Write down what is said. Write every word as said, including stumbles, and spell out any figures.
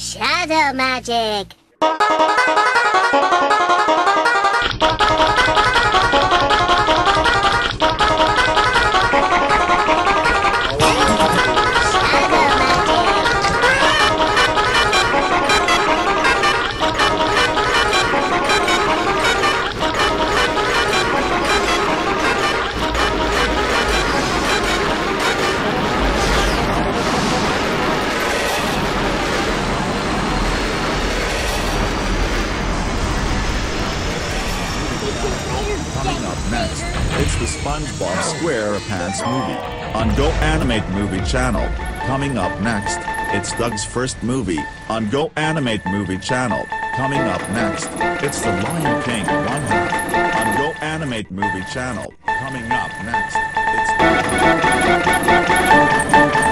Shadow magic. Coming up next, it's the SpongeBob SquarePants movie on Go Animate Movie Channel. Coming up next, it's Doug's first movie on Go Animate Movie Channel. Coming up next, it's The Lion King One Half on Go Animate Movie Channel. Coming up next, it's